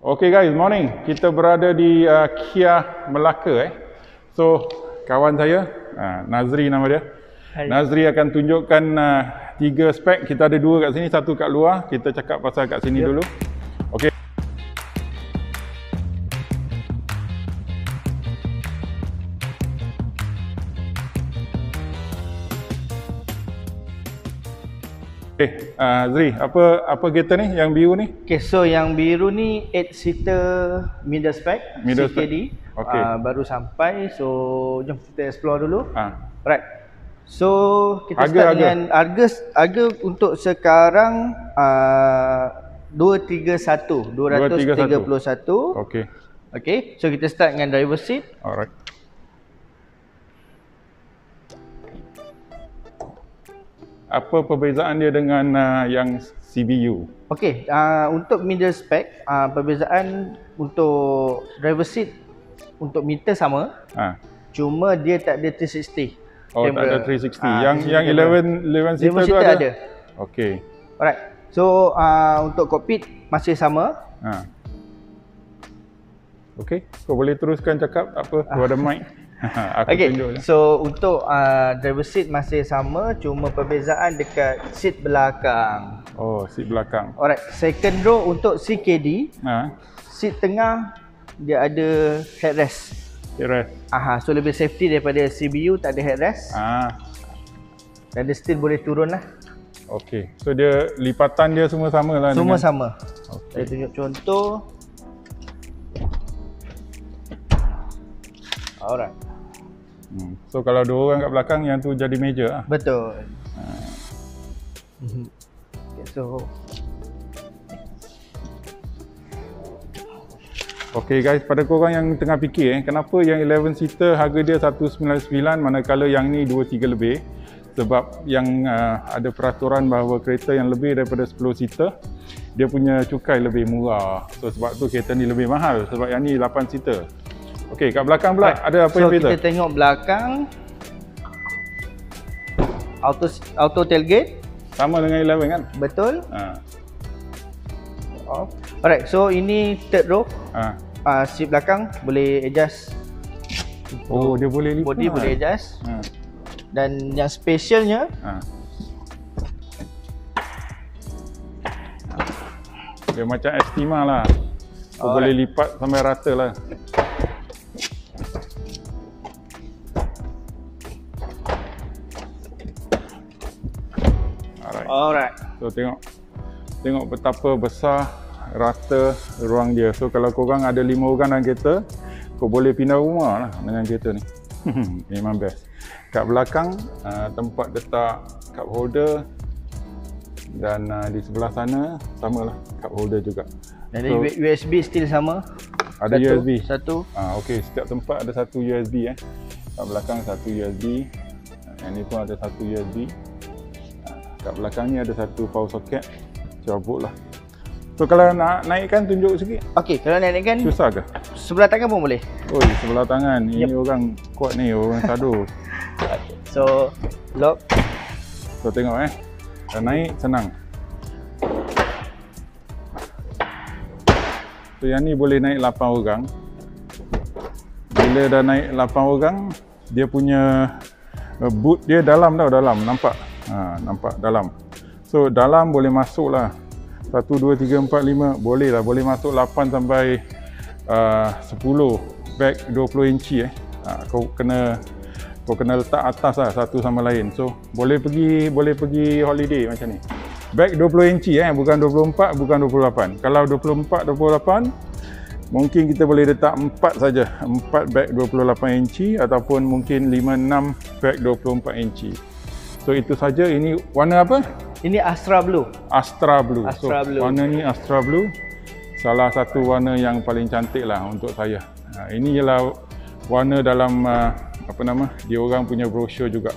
Okay guys, morning. Kita berada di Kia Melaka. So, kawan saya, Nazri nama dia. Hai. Nazri akan tunjukkan 3 spek. Kita ada 2 kat sini, 1 kat luar. Kita cakap pasal kat sini dulu. Okay. Okay, Zri, apa kereta ni yang biru ni? Okay, so yang biru ni 8-seater middle spec, Middle CKD. Okay. Baru sampai, so jom kita explore dulu. Right. So kita start dengan harga untuk sekarang 231. Okay. Okay, so kita start dengan driver seat. Alright. Apa perbezaan dia dengan yang CBU? Okay, untuk middle spec, perbezaan untuk driver seat untuk meter sama, cuma dia tak ada 360. Oh, camera. tak ada 360. Yang 11 seater tu ada? Okay. Alright. So untuk cockpit masih sama. Okay, kau boleh teruskan cakap apa? Kau ada mic. Aku tunjuk je. So untuk driver seat masih sama, cuma perbezaan dekat seat belakang. Oh, seat belakang. Alright, second row untuk CKD, seat tengah dia ada headrest. Headrest. So lebih safety daripada CBU, tak ada headrest. Dan dia still boleh turun lah. Okay, so dia lipatan dia semua sama lah. Semua sama. Okay. Saya tunjuk contoh. Alright. So kalau 2 orang kat belakang, yang tu jadi meja lah. Betul. Okay, so okay guys, pada korang yang tengah fikir kenapa yang 11 seater harga dia 199 manakala yang ni 23 lebih, sebab yang ada peraturan bahawa kereta yang lebih daripada 10 seater dia punya cukai lebih murah. So sebab tu kereta ni lebih mahal, sebab yang ni 8 seater. Okey, kat belakang pula ada apa yang beza? So kita tengok belakang, auto tailgate sama dengan 11 kan? Betul. Alright, so ini third row. Seat belakang boleh adjust. Oh, dia boleh lipat. Body boleh adjust. Dan yang specialnya, dia macam Estima lah. Kau boleh lipat sampai rata lah. Alright. So tengok betapa besar rata ruang dia. So kalau korang ada 5 orang dalam kereta, kau boleh pindah rumah lah dengan kereta ni. Memang best. Kat belakang tempat letak cup holder, dan di sebelah sana samalah cup holder juga. Jadi USB still sama. Ada USB. Satu. Okey, setiap tempat ada satu USB Kat belakang satu USB. Yang ni pun ada satu USB. Kat belakang ni ada satu power socket. Cabut lah. So kalau nak naikkan, tunjuk sikit. Okey, kalau naikkan susah ke? Sebelah tangan pun boleh. Oh, sebelah tangan. Ini orang kuat ni, orang sado. So lock. So tengok dah naik senang. So yang ni boleh naik 8 orang. Bila dah naik 8 orang, dia punya boot dia dalam tau, dalam. Nampak? Nampak dalam. So dalam boleh masuk lah 1, 2, 3, 4, 5. Boleh lah, boleh masuk 8 sampai 10 bag 20 inci Kau kena letak atas lah satu sama lain. So boleh pergi holiday macam ni. Bag 20 inci bukan 24, bukan 28. Kalau 24, 28 mungkin kita boleh letak 4 saja. 4 bag 28 inci ataupun mungkin 5-6 bag 24 inci. So itu saja. Ini warna apa? Ini Astra Blue. Astra Blue. Astra Blue. Warna ni Astra Blue. Salah satu warna yang paling cantik lah untuk saya. Ini ialah warna dalam dia orang punya brochure juga.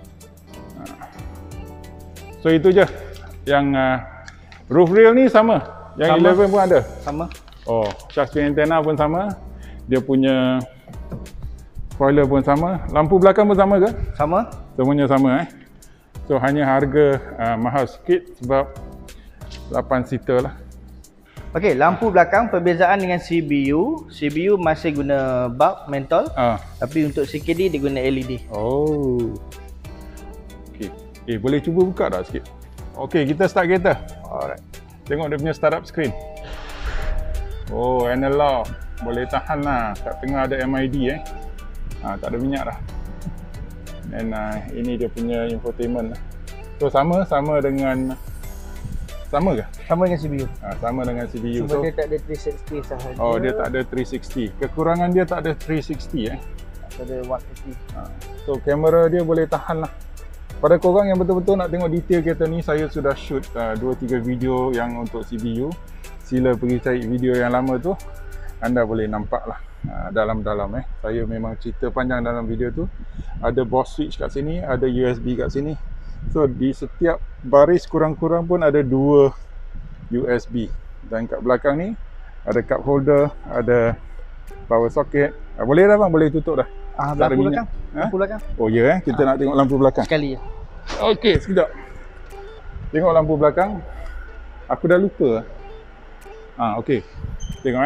So itu je. Yang roof rail ni sama. Yang sama. 11 pun ada. Sama. Oh, shark fin antenna pun sama. Dia punya spoiler pun sama. Lampu belakang pun sama ke? Sama. Semuanya sama So hanya harga mahal sikit sebab 8 seater lah. Okey, lampu belakang perbezaan dengan CBU. CBU masih guna bulb mentol. Tapi untuk CKD dia guna LED. Oh. Okey. Boleh cuba buka tak sikit? Okey, kita start kereta. Alright. Tengok dia punya startup screen. Oh, analog. Boleh tahan lah. Kat tengah ada MID tak ada minyak dah. Dan ini dia punya infotainment. So sama dengan sama ke? Sama dengan CPU. Sama dengan CPU. Cuma dia tak ada 360 sahaja. Oh, dia tak ada 360. Kekurangan dia tak ada 360 Tak ada 180. So kamera dia boleh tahan lah. Pada korang yang betul-betul nak tengok detail kereta ni, saya sudah shoot 2-3 video yang untuk CBU. Sila pergi cari video yang lama tu, anda boleh nampak lah dalam-dalam Saya memang cerita panjang dalam video tu. Ada BOS switch kat sini, ada USB kat sini. So di setiap baris kurang-kurang pun ada 2 USB. Dan kat belakang ni ada cup holder, ada power socket. Boleh dah bang, boleh tutup dah. Lampu belakang. Lampu belakang. Oh ya, kita nak tengok lampu belakang. Sekali je. Okey, sekejap. Tengok lampu belakang. Aku dah lupa. Okey. Tengok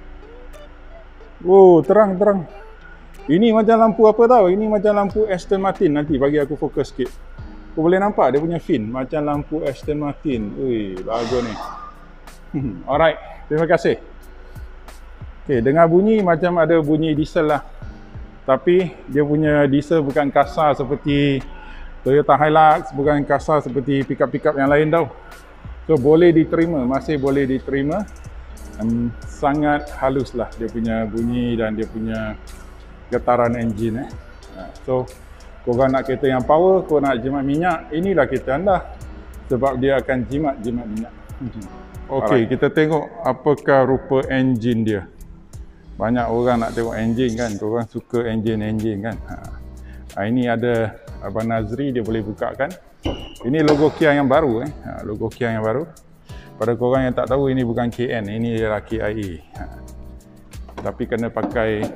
Oh, terang. Ini macam lampu apa tahu? Ini macam lampu Aston Martin. Nanti bagi aku fokus sikit. Kau boleh nampak dia punya fin macam lampu Aston Martin. Ui, bagus ni. Alright, terima kasih. Okey, dengar bunyi macam ada bunyi diesel lah. Tapi dia punya diesel bukan kasar seperti Toyota Hilux, bukan kasar seperti pickup-pickup yang lain tau. So boleh diterima, masih boleh diterima. Sangat halus lah dia punya bunyi dan dia punya getaran enjin So korang nak kereta yang power, kau nak jimat minyak, inilah kereta anda. Sebab dia akan jimat minyak. Okey, kita tengok apakah rupa enjin dia. Banyak orang nak tengok enjin kan, korang suka enjin kan. Ini ada Abang Nazri, dia boleh bukakan. Ini logo Kia yang baru logo Kia yang baru. Pada korang yang tak tahu, ini bukan KN, ini ialah KIA. Tapi kena pakai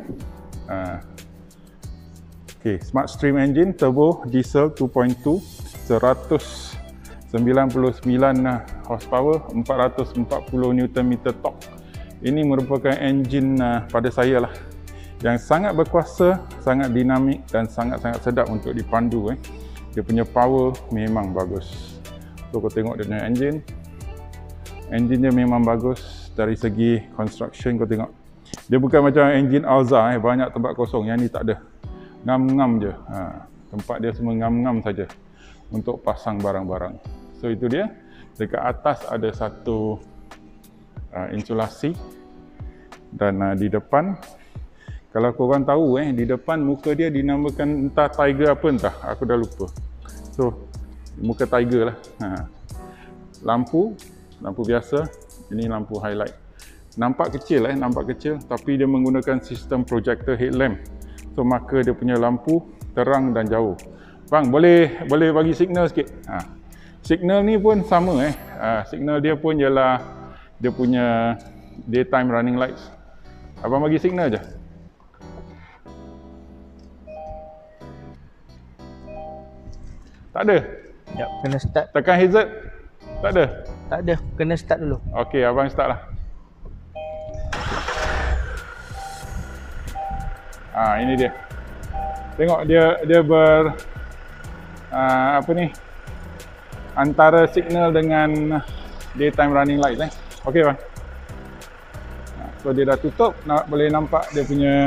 Smart Stream engine turbo diesel 2.2, 199 horsepower, 440 Nm torque. Ini merupakan enjin pada saya lah, yang sangat berkuasa, sangat dinamik dan sangat-sangat sedap untuk dipandu. Dia punya power memang bagus. So kau tengok dia punya enjin dia memang bagus. Dari segi construction kau tengok, dia bukan macam enjin Alza banyak tempat kosong. Yang ni tak ada, ngam-ngam je. Tempat dia semua ngam-ngam saja untuk pasang barang-barang. So itu dia. Dekat atas ada satu insulasi. Dan di depan, kalau korang tahu di depan muka dia dinamakan entah Tiger apa entah, aku dah lupa. So muka Tiger lah. Lampu biasa, ini lampu highlight. Nampak kecil nampak kecil, tapi dia menggunakan sistem projector headlamp. So maka dia punya lampu terang dan jauh. Bang, boleh bagi signal sikit. Signal ni pun sama signal dia pun ialah dia punya daytime running lights. Abang bagi signal je. Tak ada. Jap, kena start. Tekan hazard. Tak ada. Tak ada, kena start dulu. Okey, abang start lah. Ini dia. Tengok dia apa ni? Antara signal dengan daytime running light Okey bang. So dia dah tutup, boleh nampak dia punya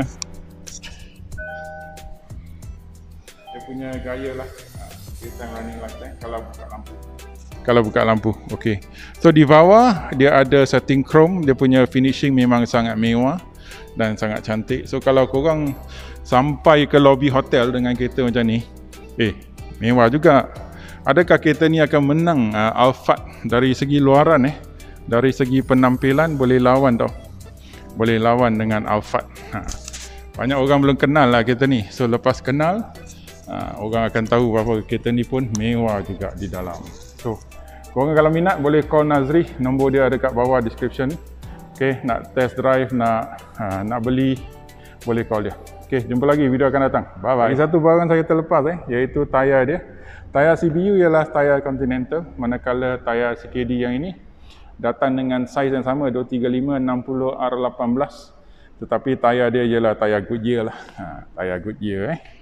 gaya lah. Daytime running light kalau buka lampu. Okey. So di bawah dia ada setting chrome, dia punya finishing memang sangat mewah dan sangat cantik. So kalau korang sampai ke lobby hotel dengan kereta macam ni, mewah juga. Adakah kereta ni akan menang Alphard dari segi luaran dari segi penampilan boleh lawan tau. Boleh lawan dengan Alphard. Banyak orang belum kenal lah kereta ni. So lepas kenal, orang akan tahu bahawa kereta ni pun mewah juga di dalam. So korang kalau minat boleh call Nazri, nombor dia ada kat bawah description. Okay, nak test drive, nak beli, boleh call dia. Okay, jumpa lagi video akan datang. Bye bye. Satu barang saya terlepas iaitu tayar dia. Tayar CBU ialah tayar Continental, manakala tayar CKD yang ini datang dengan saiz yang sama 235 60 R18, tetapi tayar dia ialah tayar Goodyear lah. Tayar Goodyear